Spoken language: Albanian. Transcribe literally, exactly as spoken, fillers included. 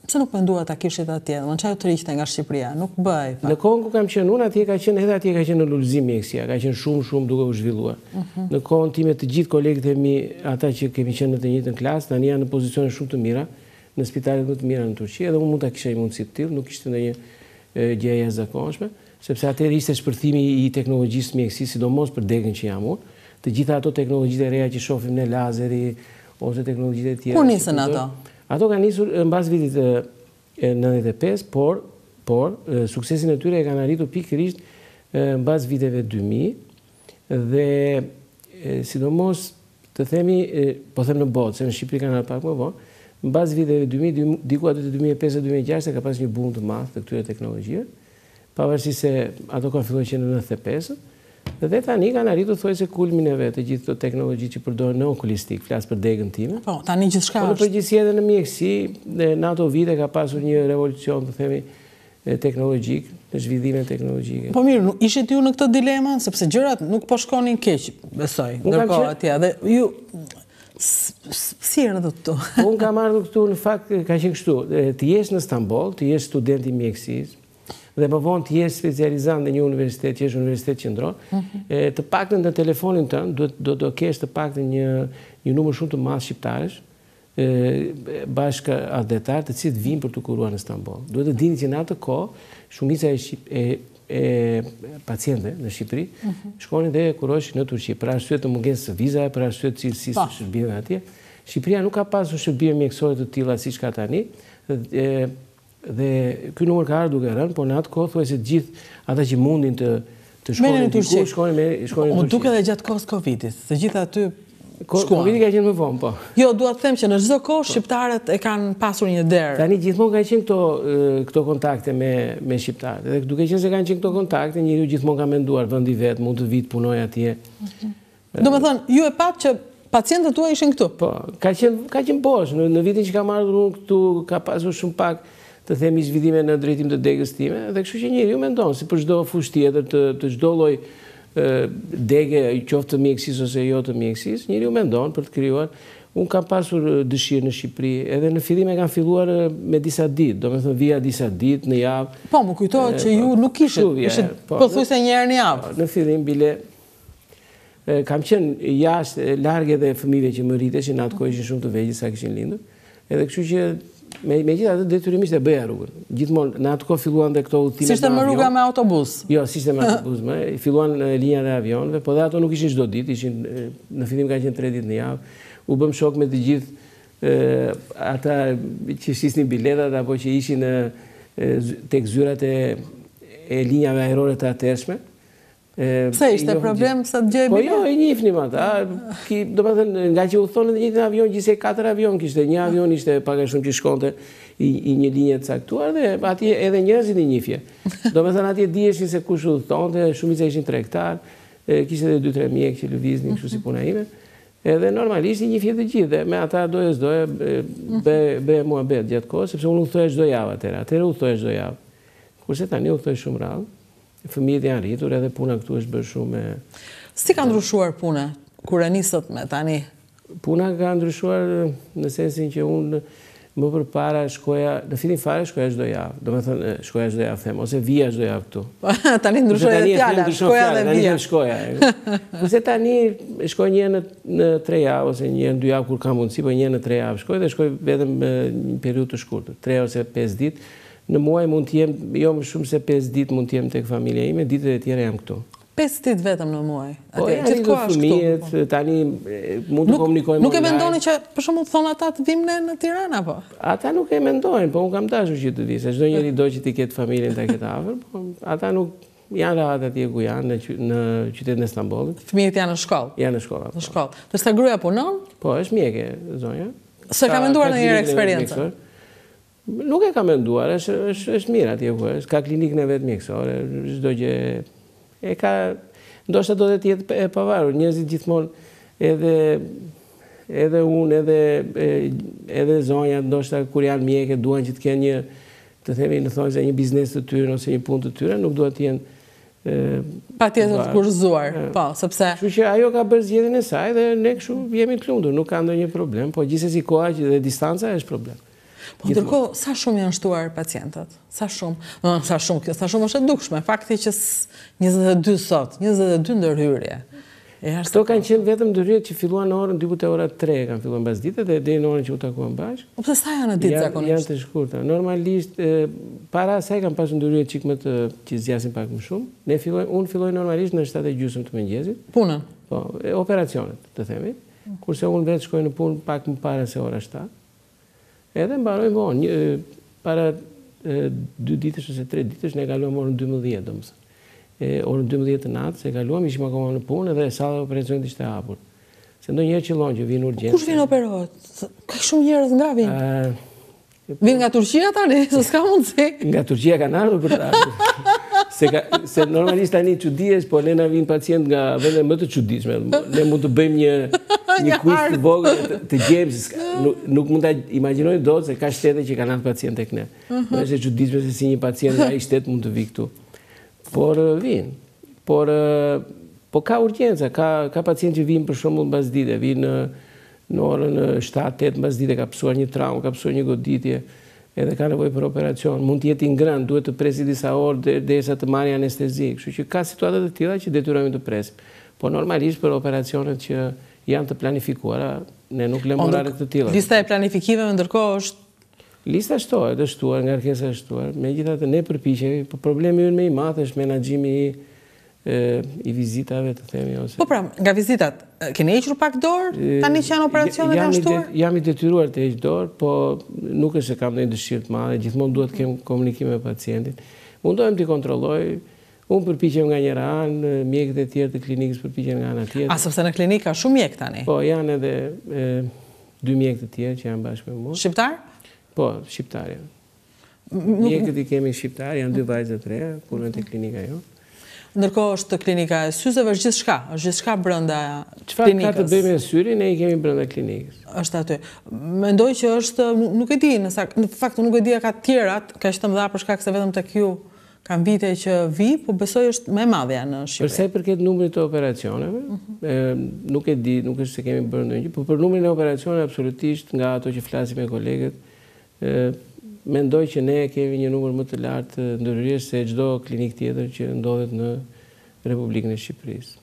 pse nuk mendua ta kishit atje? Domethënë çfarë të riqte nga Shqipëria? Nuk bëj. Në kohën ku kam qenë unë, atje ka qenë edhe atje ka qenë në lullëzim mjekësia, ka qenë shumë shumë duke u zhvilluar. Në kohën time të gjithë kolegët e mi, ata që kemi qenë në të njëjtën klasë, tani janë në pozicione shumë të mira, në spitalet më të mira në Turqi, edhe unë mund ta kisha një mundësi të tillë, nuk ishte ndonjë gjë e jashtëzakonshme, sepse atëherë ishte shpërthimi i teknologjisë mjekësisë, sidomos për degën që jam unë. Të gjitha ato teknologjitë e reja që shohim në lazeri ose teknologjitë e tjera. Kur nisën ato? Ato kanë nisur mbas vitit nëntëdhjetë e pesë, por por suksesin e tyre e kanë arritur pikërisht mbas viteve dy mijë dhe sidomos të themi, po them në botë, se në Shqipëri kanë pak më vonë, mbas viteve dy mijë, diku aty te dy mijë e pesë dy mijë e gjashtë ka pas një boom të madh të këtyre teknologjive, pavarësisht se ato kanë filluar që në nëntëdhjetë e pesë. Dhe tani kanë arritur thojse kulmin e vet të gjithë këto teknologji që përdoren në okulistik, flas për degën time. Po, tani gjithçka është. Po në përgjithësi edhe në mjekësi, në ato vite ka pasur një revolucion, të themi, teknologjik, në zhvillime teknologjike. Po mirë, ishit ju në këtë dilemë, sepse gjërat nuk po shkonin keq, besoj, ndërkohë atje, dhe ju si erdhët këtu? Unë kam ardhur këtu, në fakt ka qenë kështu, të jesh në Stamboll, të jesh student i mjekësisë, dhe më vonë të jesh specializant në një universitet, që është universitet qendror, të paktën në telefonin tënd do të kesh të paktën një një numër shumë të madh shqiptarësh, bashkë adhetar të cilët vinë për të kuruar në Stamboll. Duhet të dini që në atë kohë shumica e e pacientëve në Shqipëri shkonin dhe kuroheshin në Turqi për arsye të mungesës së vizave, për arsye të cilësisë së shërbimeve atje. Shqipëria nuk ka pasur shërbime mjekësore të tilla siç ka tani. Dhe ky numër ka ardhur duke rënë, por në atë kohë thuajse të gjithë ata që mundin të të shkonin diku, shkonin me shkonin në Turqi. O duket edhe gjatë kohës Covidit, të gjithë aty shkuan. Covidi ka qenë më vonë, po. Jo, dua të them që në çdo kohë shqiptarët e kanë pasur një derë. Tani gjithmonë kanë qenë këto këto kontakte me me shqiptarët. Dhe duke qenë se kanë qenë këto kontakte, njeriu gjithmonë ka menduar vendi vet, mund të vit punoj atje. Domethënë, ju e pat që pacientët tuaj ishin këtu. Po, ka qenë ka qenë bosh, në, në vitin që kam ardhur unë këtu ka pasur shumë pak të themi zhvillime në drejtim të degës time, dhe kështu që njeriu mendon si për çdo fushë tjetër të të çdo lloj dege, qoftë të mjekësisë ose jo të mjekësisë, njeriu mendon për të krijuar. Unë kam pasur dëshirë në Shqipëri, edhe në fillim e kam filluar me disa ditë, domethënë vija disa ditë në javë. Po, më kujtohet që ju nuk kishit, ishit pothuajse një herë në javë. Në fillim bile kam qenë jashtë, larg edhe fëmijëve që më rriteshin, në atë kohë ishin shumë të vegjël sa kishin lindur. Edhe kështu që me megjithatë detyrimisht e bëja rrugën. Gjithmonë në atë kohë filluan dhe këto udhëtime. Si ishte më rruga me autobus? Jo, si ishte me autobus, më filluan linjat e avionëve, po dhe ato nuk ishin çdo ditë, ishin në fillim kanë qenë tre ditë në javë. U bëm shok me të gjithë ata që shisnin biletat apo që ishin tek zyrat e e linjave ajrore të atërshme. Pse ishte problem sa të gjej bilet? Po jo, e njihnim ata. Domethënë nga që u thonë në një avion gjithsej katër avion kishte, një avion ishte pak a shumë që shkonte i një linje të caktuar dhe atje edhe njerëzit i njihje. Domethënë atje dijeshin se kush udhëtonte, shumica ishin tregtar, kishte edhe dy tre mjekë që lëviznin kështu si puna ime. Edhe normalisht i njihje të gjithë dhe me ata doja s'doja bëhe muhabet gjatë kohës, sepse unë udhëtoja çdo javë atëherë. Atëherë udhëtoja çdo javë. Kurse tani udhëtoj shumë rrallë. Fëmijët janë rritur edhe puna këtu është bërë shumë. Si ka ndryshuar puna kur e nisët me tani? Puna ka ndryshuar në sensin që unë më përpara shkoja, në fillim fare shkoja çdo javë. Domethënë shkoja çdo javë them, ose vija çdo javë këtu. Tani ndryshoi edhe fjala, shkoja dhe vija. Tani shkoja. Kurse tani shkoj një herë në tre javë ose një herë në dy javë kur kam mundësi, po një herë në tre javë shkoj dhe shkoj vetëm një periudhë të shkurtër, tre ose pesë ditë. Në muaj mund të jem, jo më shumë se pesë ditë mund të jem tek familja ime, ditët e tjera jam këtu. pesë ditë vetëm në muaj? Po, janë rritur fëmijët, tani mund të komunikojmë. Nuk e mendoni që, për shembull, thonë ata të vim ne në Tiranë apo? Ata nuk e mendojnë, po unë kam dashur që të vi, se çdo njeri do që të ketë familjen ta ketë afër, po ata nuk janë rahat atje ku janë në qytetin e Stambollit. Fëmijët janë në shkollë? Janë në shkollë. Në shkollë. Ndërsa gruaja punon? Po, është mjeke, zonja. S'e ka menduar ndonjëherë eksperiencë? Nuk e ka menduar, është është është mirë atje ku është, ka klinikën e vet mjekësore, çdo gjë e ka, ndoshta do të jetë e pavarur, njerëzit gjithmonë edhe edhe unë, edhe edhe zonja, ndoshta kur janë mjekë duan që të kenë një, të themi në thonjse një biznes të tyre ose një punë të tyre, nuk duhet të jenë patjetër të kurrëzuar, po, sepse kështu që ajo ka bërë zgjedhjen e saj dhe ne kështu jemi të lumtur, nuk ka ndonjë problem, po gjithsesi koha dhe distanca është problem. Po ndërkohë, sa shumë janë shtuar pacientët? Sa shumë? No, sa shumë, sa shumë është e dukshme. Fakti që njëzet e dy sot, njëzet e dy ndërhyrje. Këto kanë qenë vetëm ndërhyrjet që filluan në orën dy e ora tre, kanë filluar mbas ditës dhe deri në orën që u takuan bashkë. Po pse sa janë në ditë zakonisht? Janë të shkurtra. Normalisht para asaj kanë pasur ndërhyrje çik më të që zgjasin pak më shumë. Ne fillojmë, unë filloj normalisht në shtatë e gjysmë të mëngjesit. Punën? Po, operacionet, të themi. Kurse unë vetë shkoj në punë pak më parë se ora shtatë. Edhe mbaroj vonë, para dy ditësh ose tre ditësh ne kaluam orën dymbëdhjetë, domethënë. Orën dymbëdhjetë të natës e kaluam, ishim akoma në punë dhe salla e operacionit ishte hapur. Se ndonjëherë qillon që vinë urgjencë. Kush vjen operohet? Ka shumë njerëz nga vinë. Vin nga Turqia tani, se s'ka mundësi. Nga Turqia kanë ardhur për të ardhur. Se, se normalisht tani çudies, po ne na vin pacient nga vende më të çuditshme. Ne mund të bëjmë një një quiz të vogël të, të gjejmë, nuk, nuk mund ta imagjinoj dot se ka shtete që kanë ardhur pacient tek ne. Është e çuditshme se si një pacient nga ai shtet mund të vi këtu. Por vinë. Por po ka urgjenca, ka ka pacientë që vinë për shembull mbas dite, vinë në, në orën shtatë tetë mbas dite, ka pësuar një traumë, ka pësuar një goditje, edhe ka nevojë për operacion. Mund të jetë i ngrënë, duhet të presi disa orë derisa të marrë anestezi. Kështu që ka situata të tilla që detyrohemi të presim. Po normalisht për operacionet që janë të planifikuara, ne nuk lëmë orare të tilla. Lista e planifikimeve ndërkohë është lista shtohet, është shtuar, ngarkesa është shtuar. Megjithatë ne përpiqemi, po problemi ynë më i madh është menaxhimi i i vizitave, të themi ose. Po pra, nga vizitat, keni hequr pak dorë tani që janë operacionet janë shtuar? Jam i detyruar të heq dorë, po nuk është se kam ndonjë dëshirë të madhe, gjithmonë duhet të kem komunikim me pacientin. Mundohem t'i kontrolloj. Unë përpiqem nga njëra anë, mjekët e tjerë të klinikës përpiqen nga ana tjetër. A sepse në klinikë ka shumë mjek tani? Po, janë edhe dy mjekë të tjerë që janë bashkë me mua. Shqiptar? Po, shqiptar janë. Mjekët i kemi shqiptar, janë dy vajza të reja, punojnë te klinika jonë. Ndërkohë është klinika e syzeve, është gjithçka, është gjithçka brenda klinikës. Çfarë ka të bëjë me syrin, ne i kemi brenda klinikës. Është aty. Mendoj që është, nuk e di, në fakt nuk e di ka të tjerat, kaq të mëdha për shkak se vetëm tek ju kanë vite që vi, po besoj është më e madhja në Shqipëri. Për sa i përket numrit të operacioneve, nuk e di, nuk është se kemi bërë ndonjë, por për numrin e operacioneve absolutisht nga ato që flasim me kolegët, mendoj që ne kemi një numër më të lartë ndërhyrjesh se çdo klinikë tjetër që ndodhet në Republikën e Shqipërisë.